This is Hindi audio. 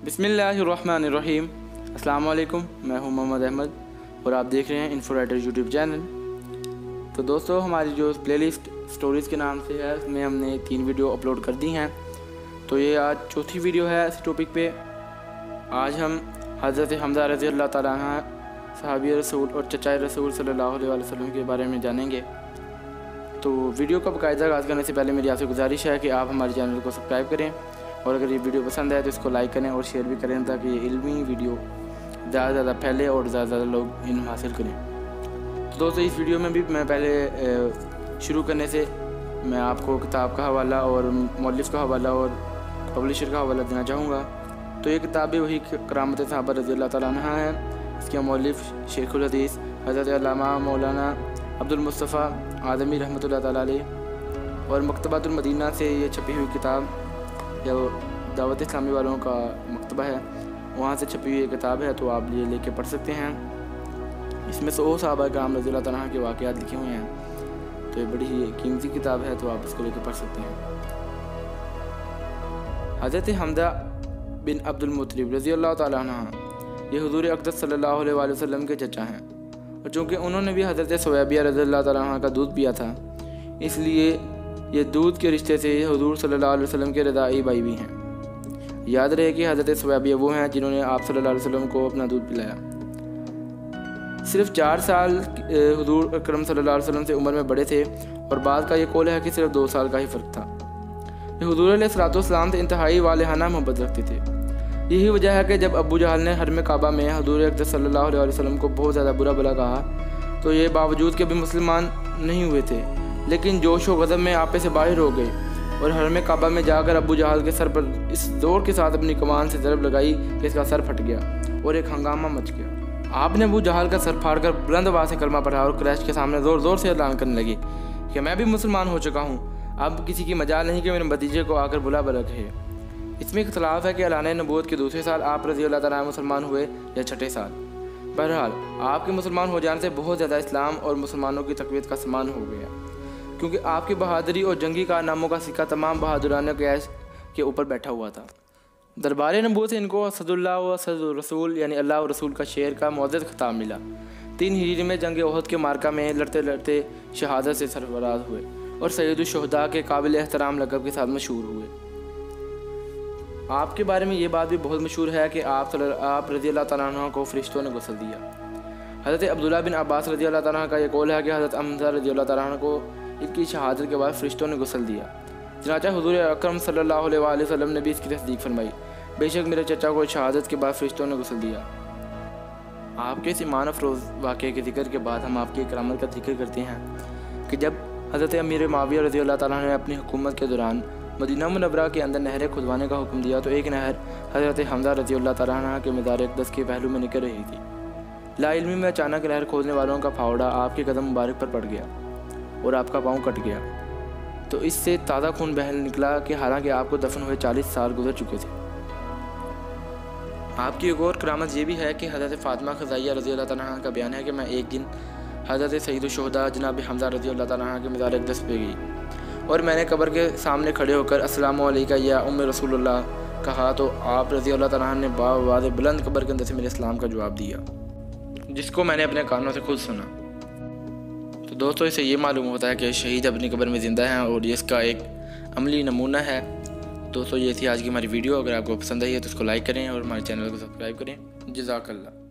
बिस्मिल्लाहिर्रहमानिर्रहीम। अस्सलाम वालेकुम, मैं हूं मोहम्मद अहमद और आप देख रहे हैं इन्फोराइटर यूट्यूब चैनल। तो दोस्तों, हमारी जो प्लेलिस्ट स्टोरीज़ के नाम से है उसमें हमने 3 वीडियो अपलोड कर दी हैं। तो ये आज चौथी वीडियो है इस टॉपिक पे। आज हम हज़रत हमज़ा रज़ी अल्लाह ताला अन्हु सहाबी रसूल और चचाए रसूल सल्लल्लाहु अलैहि वसल्लम के बारे में जानेंगे। तो वीडियो का बाकायदा आगाज़ करने से पहले मेरी आपसे गुजारिश है कि आप हमारे चैनल को सब्सक्राइब करें और अगर ये वीडियो पसंद आए तो इसको लाइक करें और शेयर भी करें ताकि ये इल्मी वीडियो ज़्यादा से ज़्यादा फैले और ज़्यादा से ज़्यादा लोग इल्म हासिल करें। तो दोस्तों, इस वीडियो में भी मैं पहले शुरू करने से मैं आपको किताब का हवाला और मौलिफ़ का हवाला और पब्लिशर का हवाला देना चाहूँगा। तो ये किताब भी वही करामत सहाबा रज़ी अल्लाह ताला अन्हा है। इसके मौलिफ़ शेखुल हदीस हज़रत अल्लामा मौलाना अब्दुल मुस्तफ़ा आदमी रहमतुल्लाह ताला अलैह और मकतबातुल मदीना से ये छपी हुई किताब, या दावत इस्लामी वालों का मकतबा है, वहाँ से छपी हुई किताब है। तो आप ये लेके पढ़ सकते हैं। इसमें 100 सहाबा किराम रज़ी अल्लाह ताला अन्हुम के वाक़यात लिखे हुए हैं। तो ये बड़ी ही कीमती किताब है, तो आप इसको लेकर पढ़ सकते हैं। हज़रत हमज़ा बिन अब्दुल मुत्तलिब रज़ी अल्लाह ताला अन्हु ये हुज़ूर अक़दस सल्लल्लाहु अलैहि वसल्लम के चचा हैं और चूँकि उन्होंने भी हज़रत सुवैबिया रज़ी अल्लाह ताला अन्हा का दूध पिया था, इसलिए ये दूध के रिश्ते से हुज़ूर सल्लल्लाहु अलैहि वसल्लम के रज़ाई भाई भी हैं। याद रहे कि हज़रत सुवैबिया वो हैं जिन्होंने आप सल्लल्लाहु अलैहि वसल्लम को अपना दूध पिलाया। सिर्फ 4 साल हुज़ूर अकरम सल्लल्लाहु अलैहि वसल्लम से उम्र में बड़े थे और बाद का ये कौल है कि सिर्फ 2 साल का ही फ़र्क था। ये हुज़ूर अलैहिस्सलाम से इंतहाई वालेहाना मोहब्बत रखते थे। यही वजह है कि जब अबू जहल ने हरम काबा में हुज़ूर अक़दस सल्लल्लाहु अलैहि वसल्लम को बहुत ज़्यादा बुरा भला कहा, तो ये बावजूद के भी मुसलमान नहीं हुए थे, लेकिन जोश व गज़ब में आपे से बाहर हो गए और हरम काबा में जाकर अबू जहल के सर पर इस ज़ोर के साथ अपनी कमान से ज़रब लगाई कि इसका सर फट गया और एक हंगामा मच गया। आपने अबू जहल का सर फाड़कर बुलंद आवाज़ से कलमा पढ़ा और कुरैश के सामने ज़ोर ज़ोर से ऐलान करने लगे कि मैं भी मुसलमान हो चुका हूँ। अब किसी की मजाल नहीं कि मेरे भतीजे को आकर बुला भला कहे। इसमें इख्तलाफ है कि ऐलान नबूवत के दूसरे साल आप रज़ी अल्लाह ताला मुसलमान हुए या छठे साल। बहरहाल, आपके मुसलमान हो जाने से बहुत ज़्यादा इस्लाम और मुसलमानों की तक़वीयत का समान हो गया, क्योंकि आपकी बहादुरी और जंगी कारनामों का सिक्का तमाम बहादुरान कैश के ऊपर बैठा हुआ था। दरबार नबूवत से इनको असदुल्लाह व असदुर रसूल यानी अल्लाह और रसूल का शेर का मुअज़्ज़ज़ खिताब मिला। 3 हिजरी में जंग ओहद के मार्का में लड़ते लड़ते शहादत से सरफराज हुए और सैयदुश शुहदा के काबिल एहतराम लक़ब के साथ मशहूर हुए। आपके बारे में ये बात भी बहुत मशहूर है कि आप रज़ी अल्लाह ताला अन्हु को फ़रिश्तों ने गुस्ल दिया। हज़रत अब्दुल्लाह बिन अब्बास रज़ी अल्लाह ताला का ये कौल है कि हज़रत हमज़ा रज़ी अल्लाह ताला अन्हु को इनकी शहादत के बाद फ़रिश्तों ने गुस्ल दिया। चनाचा हुज़ूर अकरम सल्लल्लाहु अलैहि वसल्लम ने भी इसकी तस्दीक फरमाई, बेशक मेरे चचा को शहादत के बाद फ़रिश्तों ने गुस्ल दिया। आपके इस ईमान अफरोज़ वाक़े के ज़िक्र के बाद हम आपकी करामत का जिक्र करते हैं कि जब हज़रत अमीर मुआविया रज़ी अल्लाह ताला ने अपनी हुकूमत के दौरान मदीना मुनव्वरा के अंदर नहरें खुदवाने का हुक्म दिया, तो एक नहर हज़रत हमज़ा रज़ी अल्लाह ताला अन्हु के मज़ार अक़दस के पहलू में निकल रही थी। लाइल्मी में अचानक नहर खोदने वालों का फावड़ा आपके कदम मुबारक पर पड़ गया और आपका पाँव कट गया। तो इससे ताज़ा खून बहल निकला कि हालांकि आपको दफन हुए 40 साल गुजर चुके थे। आपकी एक और करामत ये भी है कि हज़रत फ़ातिमा ख़ज़ाइया रज़ी अल्लाह ताला अन्हा का बयान है कि मैं एक दिन हज़रत सैयदुश शुहदा जनाब हमज़ा रज़ी अल्लाह ताला अन्हा के मज़ार अक़दस पे गई और मैंने कब्र के सामने खड़े होकर अस्सलामु अलैका या उम्मे रसूलुल्लाह कहा, तो आप रज़ी अल्लाह ताला अन्हा ने बावाज़ बुलंद कब्र के अंदर से मेरे इस्लाम का जवाब दिया, जिसको मैंने अपने कानों से खुद सुना। तो दोस्तों, इससे ये मालूम होता है कि शहीद अपनी कब्र में ज़िंदा हैं और ये इसका एक अमली नमूना है। दोस्तों, ये थी आज की हमारी वीडियो। अगर आपको पसंद आई है तो इसको लाइक करें और हमारे चैनल को सब्सक्राइब करें। जज़ाकल्लाह।